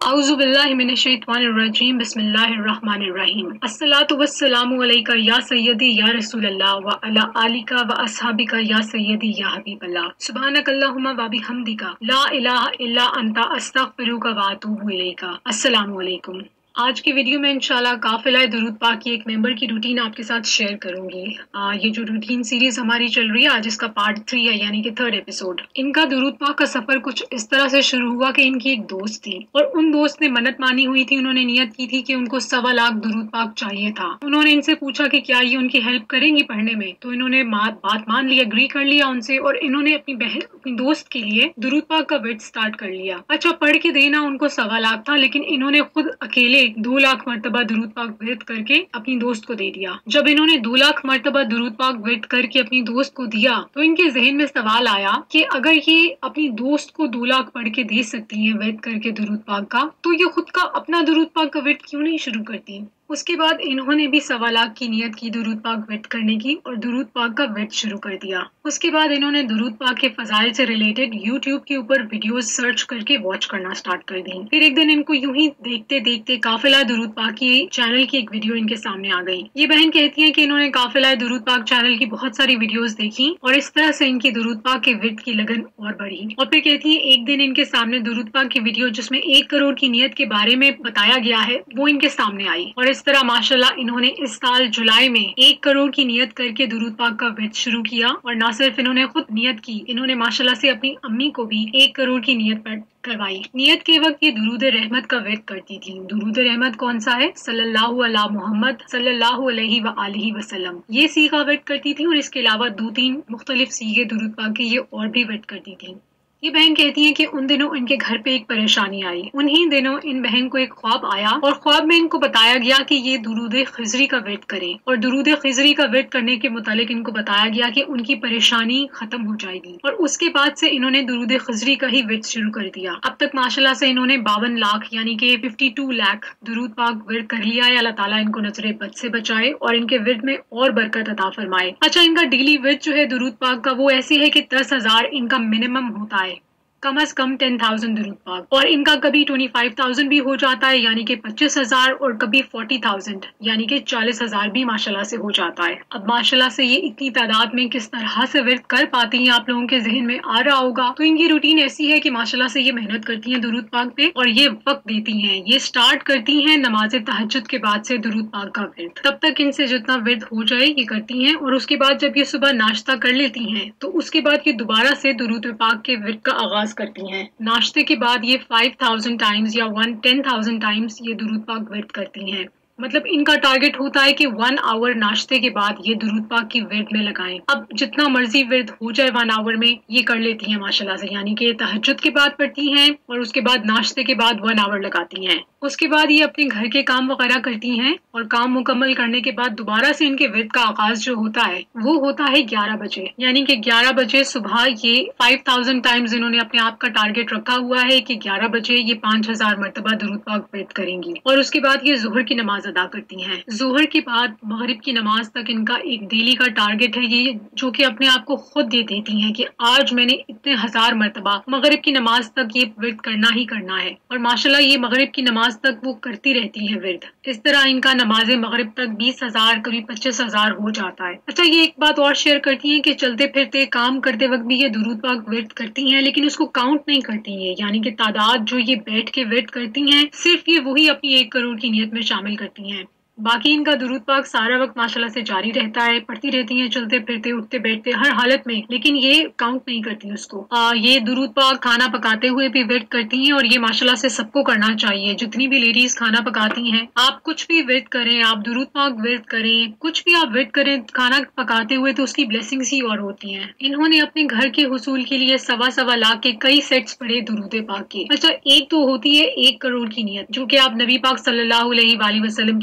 अऊज़ु बिल्लाहि मिनश्शैतानिर्रजीम बिस्मिल्लाहिर्रहमानिर्रहीम। अस्सलातु वस्सलामु अलैका या सय्यदी या रसूलल्लाह व अला आलिका व अस्हाबिका या सय्यदी या हबीबल्लाह। सुब्हानकल्लाहुम्मा व बिहम्दिका ला इलाहा इल्ला अंता अस्तगफिरुका व अतूबु इलैका। अस्सलामु अलैकुम। आज की वीडियो में इंशाल्लाह काफिला दुरूद पाक की एक मेंबर की रूटीन आपके साथ शेयर करूंगी। ये जो रूटीन सीरीज हमारी चल रही है आज इसका पार्ट 3 है, यानी कि 3rd एपिसोड। इनका दुरूद पाक का सफर कुछ इस तरह से शुरू हुआ कि इनकी एक दोस्त थी और उन दोस्त ने मन्नत मानी हुई थी, उन्होंने नियत की थी कि उनको 1.25 लाख दुरूद पाक चाहिए था। उन्होंने इनसे पूछा कि क्या ये उनकी हेल्प करेंगी पढ़ने में, तो इन्होंने बात मान ली, एग्री कर लिया उनसे और इन्होंने अपनी दोस्त के लिए दुरूद पाक का विर्द स्टार्ट कर लिया। अच्छा, पढ़ के देना उनको 1.25 लाख था, लेकिन इन्होंने खुद अकेले 2 लाख मरतबा दुरूद पाक विर्द करके अपनी दोस्त को दे दिया। जब इन्होंने 2 लाख मरतबा दुरूद पाक विर्द करके अपनी दोस्त को दिया तो इनके जहन में सवाल आया कि अगर ये अपनी दोस्त को 2 लाख पढ़ के दे सकती हैं विर्द करके दुरूद पाक का, तो ये खुद का अपना दुरूद पाक का विर्द क्यों नहीं शुरू करती। उसके बाद इन्होंने भी 1.25 लाख की नियत की दुरूद पाक विर्द करने की और दुरूद पाक का विर्द शुरू कर दिया। उसके बाद इन्होंने दुरूद पाक के फजाइल से रिलेटेड यूट्यूब के ऊपर वीडियोस सर्च करके वॉच करना स्टार्ट कर दी। फिर एक दिन इनको यूं ही देखते देखते काफिला दुरूद पाक की चैनल की एक वीडियो इनके सामने आ गई। ये बहन कहती है कि इन्होंने काफिला दुरूद पाक चैनल की बहुत सारी वीडियोस देखी और इस तरह से इनकी दुरूद पाक के विर्द की लगन और बढ़ी। और फिर कहती है एक दिन इनके सामने दुरूद पाक की वीडियो जिसमें 1 करोड़ की नियत के बारे में बताया गया है वो इनके सामने आई और इस तरह माशाल्लाह इन्होंने इस साल जुलाई में 1 करोड़ की नियत करके दुरूद पाक का विर्द शुरू किया। और न सिर्फ इन्होंने खुद नियत की, इन्होंने माशाल्लाह से अपनी अम्मी को भी 1 करोड़ की नियत करवाई। नियत के वक्त ये दुरूद रहमत का विर्द करती थी। दुरूद रहमत कौन सा है? सल्लल्लाहु अला मुहम्मद सल्लल्लाहु अलैहि व आलिहि वसल्लम, ये सीगा विर्द करती थी और इसके अलावा 2-3 मुख्तलिफ सीगे दुरूद पाक के ये और भी विर्द करती थी। ये बहन कहती है कि उन दिनों इनके घर पे एक परेशानी आई। उन्हीं दिनों इन बहन को एक ख्वाब आया और ख्वाब में इनको बताया गया कि ये दुरूद खिजरी का विर्द करें और दुरूद खिजरी का विर्द करने के मुतालिक इनको बताया गया कि उनकी परेशानी खत्म हो जाएगी। और उसके बाद से इन्होंने दुरूद खिजरी का ही विर्द शुरू कर दिया। अब तक माशाल्लाह से इन्होंने 52 लाख यानी कि 52 लाख दुरूद पाक विर्द कर लिया है। अल्लाह ताला इनको नजरे बद से बचाए और इनके विर्द में और बरकत अता फरमाए। अच्छा, इनका डेली विर्द जो है दुरूद पाक का वो ऐसी है कि 10,000 इनका मिनिमम होता है, कम अज कम 10,000 दुरूद पाक। और इनका कभी 25,000 भी हो जाता है यानी कि 25,000 और कभी 40,000 यानी कि 40,000 भी माशाल्लाह से हो जाता है। अब माशाल्लाह से ये इतनी तादाद में किस तरह से विर्द कर पाती हैं आप लोगों के जहन में आ रहा होगा। तो इनकी रूटीन ऐसी है कि माशाल्लाह से ये मेहनत करती हैं दुरूद पाक पे और ये वक्त देती हैं। ये स्टार्ट करती हैं नमाज तहज्जुद के बाद से दुरूद पाक का विर्द। तब तक इनसे जितना विर्द हो जाए ये करती हैं और उसके बाद जब ये सुबह नाश्ता कर लेती हैं तो उसके बाद ये दोबारा से दुरूद पाक के विर्द का आगाज करती हैं। नाश्ते के बाद ये 5,000 टाइम्स या 10,000 टाइम्स ये दुरूद पाक विर्द करती हैं। मतलब इनका टारगेट होता है कि 1 आवर नाश्ते के बाद ये दुरूद पाक की विर्द में लगाएं। अब जितना मर्जी विर्द हो जाए 1 आवर में ये कर लेती हैं माशाल्लाह से, यानी कि तहज्जुद के बाद पढ़ती हैं और उसके बाद नाश्ते के बाद 1 आवर लगाती हैं। उसके बाद ये अपने घर के काम वगैरह करती हैं और काम मुकम्मल करने के बाद दोबारा से इनके विर्द का आगाज जो होता है वो होता है 11 बजे, यानी कि 11 बजे सुबह ये 5,000 टाइम्स इन्होंने अपने आप का टारगेट रखा हुआ है कि 11 बजे ये 5,000 मरतबा दुरूद पाक विर्द करेंगी। और उसके बाद ये ज़ोहर की नमाज अदा करती हैं। ज़ोहर के बाद मगरिब की नमाज तक इनका एक डेली का टारगेट है ये, जो कि अपने आप को खुद दे देती हैं कि आज मैंने इतने 1000 मरतबा मगरिब की नमाज तक ये विर्द करना ही करना है। और माशाल्लाह ये मगरिब की नमाज तक वो करती रहती हैं विर्द। इस तरह इनका नमाज मगरिब तक 20,000 करीब 25,000 हो जाता है। अच्छा, ये एक बात और शेयर करती हैं कि चलते फिरते काम करते वक्त भी ये दुरूद पाक विर्द करती हैं, लेकिन उसको काउंट नहीं करती हैं, यानी कि तादाद जो ये बैठ के विर्द करती हैं सिर्फ ये वही अपनी 1 करोड़ की नियत में शामिल करती हैं। बाकी इनका दुरूद पाक सारा वक्त माशाल्लाह से जारी रहता है, पढ़ती रहती हैं चलते फिरते उठते बैठते हर हालत में, लेकिन ये काउंट नहीं करती उसको। ये दुरूद पाक खाना पकाते हुए भी विर्द करती हैं और ये माशाल्लाह से सबको करना चाहिए। जितनी भी लेडीज खाना पकाती हैं, आप कुछ भी विर्द करें, आप दुरूद पाक विर्द करें, कुछ भी आप विर्द करें खाना पकाते हुए तो उसकी ब्लेसिंग्स ही और होती हैं। इन्होंने अपने घर के हुसूल के लिए 1.25 लाख के कई सेट्स पढ़े दुरूद पाक के। अच्छा, एक तो होती है 1 करोड़ की नियत, जो कि आप नबी पाक सल्लल्लाहु अलैहि वसल्लम की मोहब्बत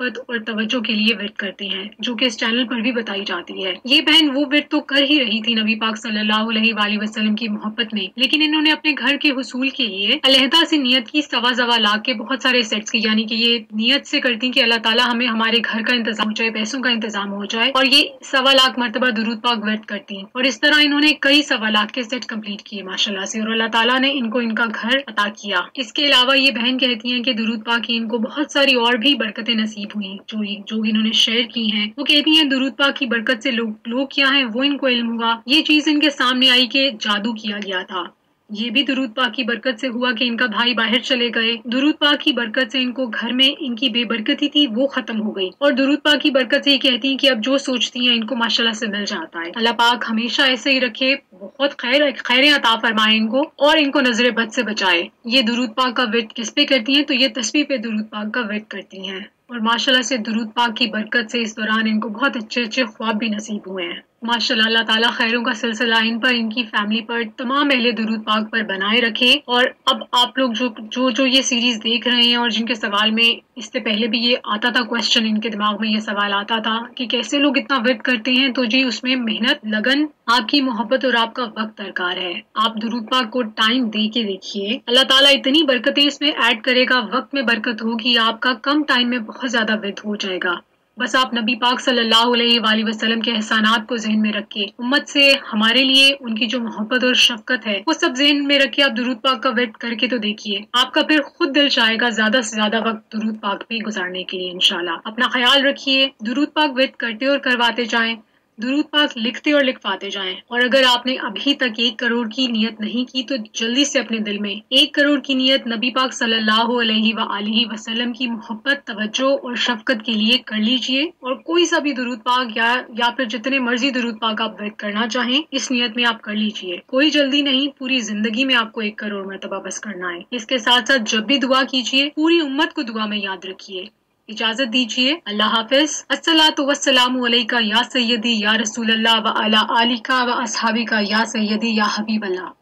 محبت اور توجہ کے لیے ورد کرتے ہیں، جو کہ اس چینل پر بھی بتائی جاتی ہے۔ یہ بہن وہ ورد تو کر ہی رہی تھی نبی پاک صلی اللہ علیہ وآلہ وسلم کی محبت میں، لیکن انہوں نے اپنے گھر کے حصول کے لیے علیحدہ سے نیت کی، سوا لاکھ کے بہت سارے سیٹس کی، یعنی کہ یہ نیت سے کرتی کہ اللہ تعالیٰ ہمیں ہمارے گھر کا انتظام ہو جائے، پیسوں کا انتظام ہو جائے، اور یہ 1.25 مرتبہ درود پاک ورد کرتی ہیں، اور اس طرح انہوں نے کئی 1.25 کے سیٹ کمپلیٹ کیے ماشاءاللہ سے، اور اللہ تعالیٰ نے ان کو ان کا گھر عطا کیا۔ اس کے علاوہ یہ بہن کہتی ہیں کہ درود پاک کی ان کو بہت ساری اور بھی برکتیں نصیب ہوئی جو انہوں نے شیئر کی ہیں۔ وہ کہتی ہیں درود پاک کی برکت سے لوگ کیا ہیں وہ ان کو علم ہوا، یہ چیز ان کے سامنے آئی کہ جادو کیا گیا تھا، یہ بھی درود پاک کی برکت سے ہوا کہ ان کا بھائی باہر چلے گئے، درود پاک کی برکت سے ان کو گھر میں ان کی بے برکتی تھی وہ ختم ہو گئی، اور درود پاک کی برکت سے یہ کہتی ہیں کہ اب جو سوچتی ہیں ان کو ماشاءاللہ سے مل جاتا ہے۔ اللہ پاک ہمیشہ ایسے ہی رکھے، بہت خیریں عطا فرمائے ان کو، اور ان کو نظر بد سے بچائے۔ یہ درود پاک کا ورد کس پہ کرتی ہیں؟ تو یہ تسبیح پہ درود پاک کا ورد کرتی ہیں، اور ماشاءاللہ سے درود پاک کی برکت سے اس دوران ان کو بہت اچھے خواب بھی نصیب ہوئے ہیں۔ ماشاءاللہ اللہ تعالیٰ خیروں کا سلسلہ ان پر، ان کی فیملی پر، تمام اہل درود پاک پر بنائے رکھے۔ اور اب آپ لوگ جو یہ سیریز دیکھ رہے ہیں اور جن کے سوال میں اس سے پہلے بھی یہ آتا تھا کویسچن، ان کے دماغ میں یہ سوال آتا تھا کہ کیسے لوگ اتنا ورد کرتے ہیں، تو جی اس میں محنت، لگن، آپ کی محبت اور آپ کا وقت درکار ہے۔ آپ درود پاک کو ٹائم دے کے دیکھیے، اللہ تعالیٰ اتنی برکتیں اس میں ایڈ کرے گا، وقت میں برکت ہوگی، آپ کا کم ٹائم میں بہت زیادہ ورد ہو جائے گا۔ بس آپ نبی پاک صلی اللہ علیہ وآلہ وسلم کے احسانات کو ذہن میں رکھے، امت سے ہمارے لیے ان کی جو محبت اور شفقت ہے وہ سب ذہن میں رکھے، آپ درود پاک کا ورد کر کے تو دیکھیے، آپ کا پھر خود دل چاہے گا زیادہ سے زیادہ وقت درود پاک پہ گزارنے کے لیے انشاءاللہ۔ اپنا خیال رکھیے، درود پاک ورد کرتے اور کرواتے جائیں، درود پاک لکھتے اور لکھواتے جائیں، اور اگر آپ نے ابھی تک 1 کروڑ کی نیت نہیں کی تو جلدی سے اپنے دل میں 1 کروڑ کی نیت نبی پاک صلی اللہ علیہ وآلہ وسلم کی محبت، توجہ اور شفقت کے لیے کر لیجئے، اور کوئی سا بھی درود پاک یا پھر جتنے مرضی درود پاک آپ ورد کرنا چاہیں اس نیت میں آپ کر لیجئے، کوئی جلدی نہیں، پوری زندگی میں آپ کو 1 کروڑ مرتبہ بس کرنا ہے۔ اس کے ساتھ ساتھ جب بھی دعا کیجئے پوری امت کو دعا میں یاد رکھیے۔ اجازت دیجیے، اللہ حافظ۔ الصلاۃ والسلام علیکہ یا سیدی یا رسول اللہ وعلی آلکہ و اصحابکہ یا سیدی یا حبیب اللہ۔